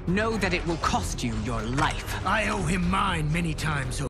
Know that it will cost you your life. I owe him mine many times